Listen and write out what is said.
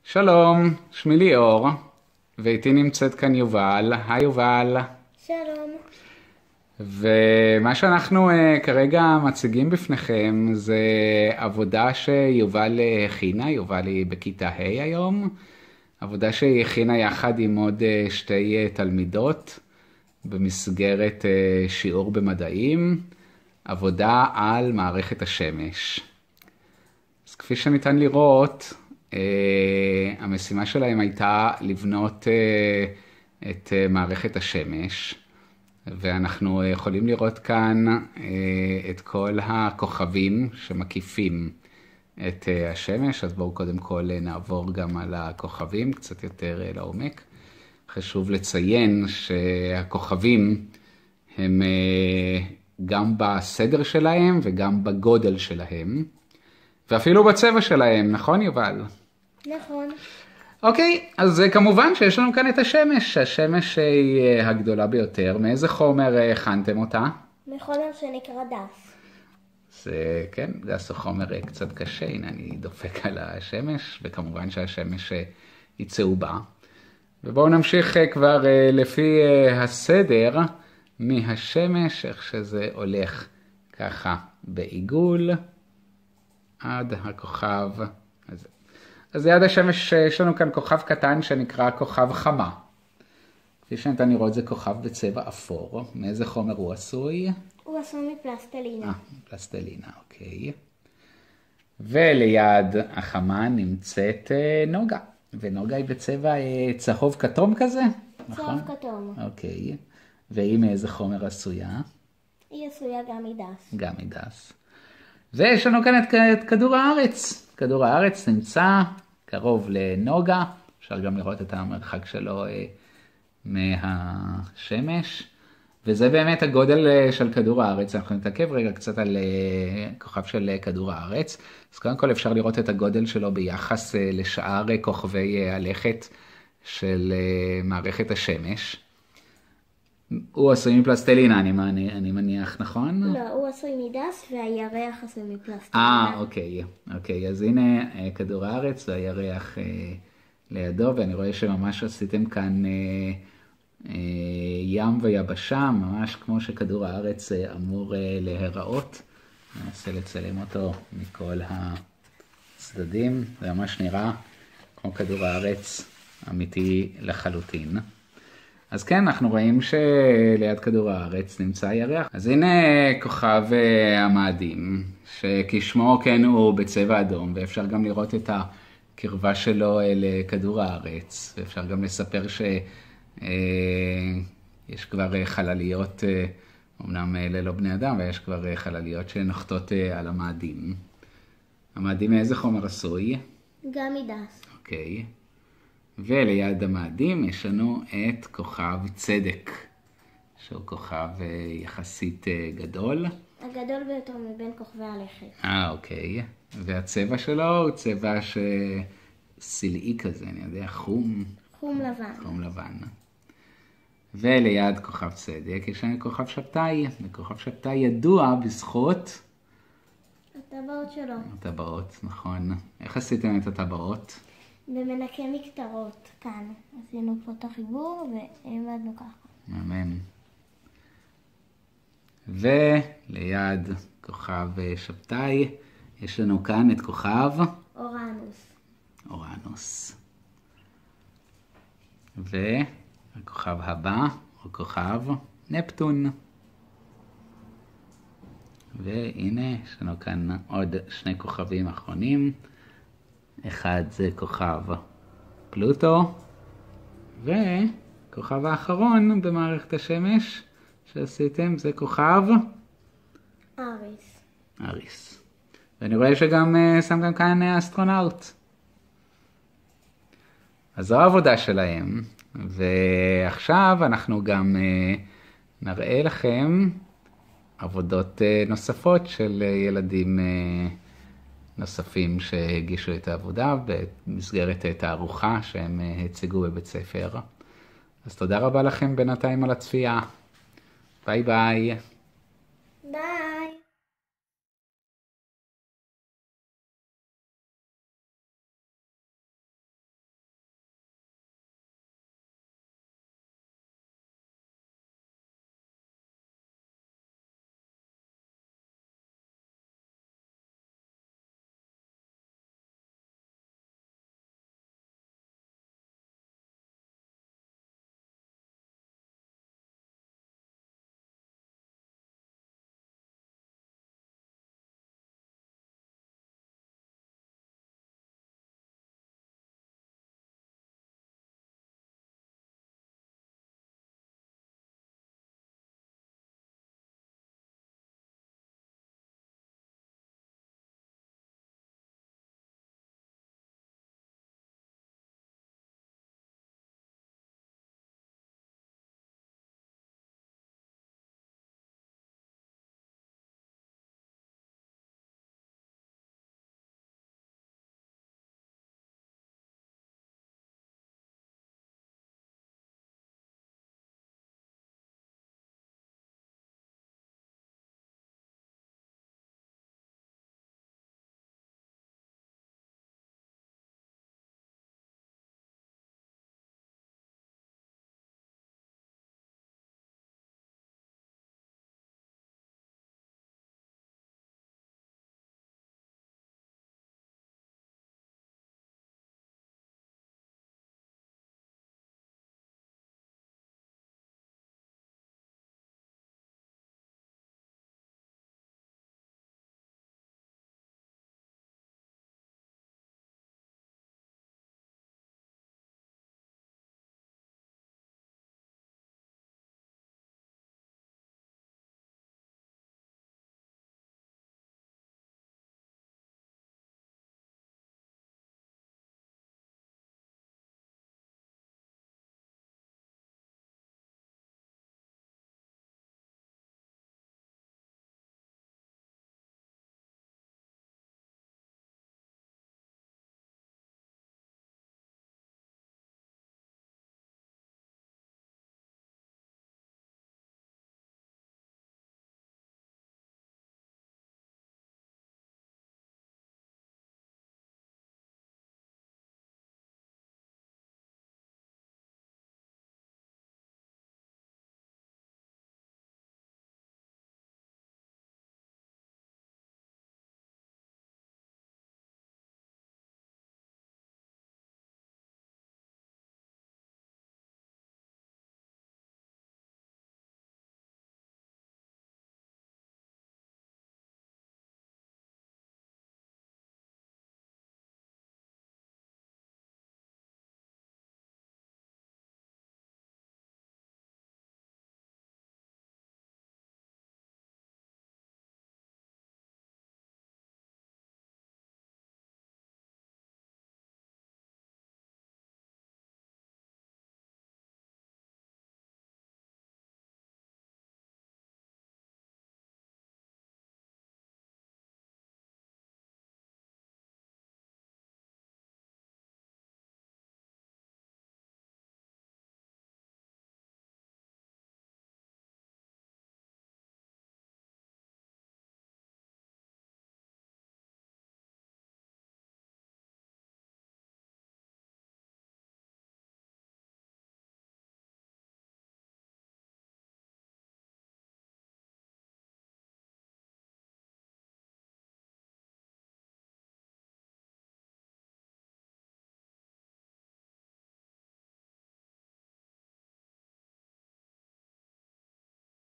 שלום, שמי ליאור, ואיתי נמצאת כאן יובל. היי יובל. שלום. ומה שאנחנו כרגע מציגים בפניכם זה עבודה שיובל הכינה. יובל היא בכיתה ה' היום. עבודה שהיא הכינה יחד עם עוד שתי תלמידות במסגרת שיעור במדעים. עבודה על מערכת השמש. אז כפי שניתן לראות, המשימה שלהם הייתה לבנות את מערכת השמש, ואנחנו יכולים לראות כאן את כל הכוכבים שמקיפים את השמש. אז בואו קודם כל נעבור גם על הכוכבים קצת יותר לעומק. חשוב לציין שהכוכבים הם גם בסדר שלהם וגם בגודל שלהם, ואפילו בצבע שלהם, נכון יובל? נכון. אוקיי, אז כמובן שיש לנו כאן את השמש. השמש היא הגדולה ביותר. מאיזה חומר הכנתם אותה? מחומר שנקרא דס. זה, כן, דס הוא חומר קצת קשה. הנה אני דופק על השמש, וכמובן שהשמש היא צהובה. ובואו נמשיך כבר לפי הסדר מהשמש, איך שזה הולך ככה בעיגול עד הכוכב הזה. אז ליד השמש יש לנו כאן כוכב קטן שנקרא כוכב חמה. כפי שניתן לראות זה כוכב בצבע אפור. מאיזה חומר הוא עשוי? הוא עשוי מפלסטלינה. פלסטלינה, אוקיי. וליד החמה נמצאת נוגה. ונוגה היא בצבע צהוב כתום כזה? צהוב כתום. אוקיי. והיא מאיזה חומר עשויה? היא עשויה גם מדס. גם מדס. ויש לנו כאן את כדור הארץ. כדור הארץ נמצא קרוב לנוגה. אפשר גם לראות את המרחק שלו מהשמש. וזה באמת הגודל של כדור הארץ. אנחנו נתעכב רגע קצת על כוכב של כדור הארץ. אז קודם כל אפשר לראות את הגודל שלו ביחס לשאר כוכבי הלכת של מערכת השמש. הוא עשוי מפלסטלינה, אני מניח, נכון? לא, הוא עשוי מדס והירח עשוי מפלסטלינה. אוקיי. אז הנה כדור הארץ והירח לידו, ואני רואה שממש עשיתם כאן ים ויבשה, ממש כמו שכדור הארץ אמור להיראות. ננסה לצלם אותו מכל הצדדים. זה ממש נראה כמו כדור הארץ אמיתי לחלוטין. אז כן, אנחנו רואים שליד כדור הארץ נמצא ירח. אז הנה כוכב המאדים, שכשמו כן הוא בצבע אדום, ואפשר גם לראות את הקרבה שלו לכדור הארץ. ואפשר גם לספר שיש כבר חלליות, אמנם אלה לא בני אדם, ויש כבר חלליות שנוחתות על המאדים. המאדים מאיזה חומר עשוי? גם מדס. אוקיי. וליד המאדים יש לנו את כוכב צדק, שהוא כוכב יחסית גדול. הגדול ביותר מבין כוכבי הלכת. אוקיי. והצבע שלו הוא צבע סלעי כזה, אני יודע, חום. חום לבן. חום לבן. וליד כוכב צדק יש לנו כוכב שבתאי. וכוכב שבתאי ידוע בזכות הטבעות שלו. הטבעות, נכון. איך עשיתם את הטבעות? במנקי מקטרות כאן. עשינו פה את החיבור והעמדנו ככה. אמן. וליד כוכב שבתאי יש לנו כאן את כוכב אורנוס. והכוכב הבא הוא כוכב נפטון. והנה יש לנו כאן עוד שני כוכבים אחרונים. אחד זה כוכב פלוטו, וכוכב האחרון במערכת השמש שעשיתם זה כוכב אריס. ואני רואה שגם שמתם כאן אסטרונאוט. אז זו העבודה שלהם, ועכשיו אנחנו גם נראה לכם עבודות נוספות של ילדים נוספים שהגישו את העבודה במסגרת תערוכה שהם הציגו בבית ספר. אז תודה רבה לכם בינתיים על הצפייה. ביי ביי. ביי.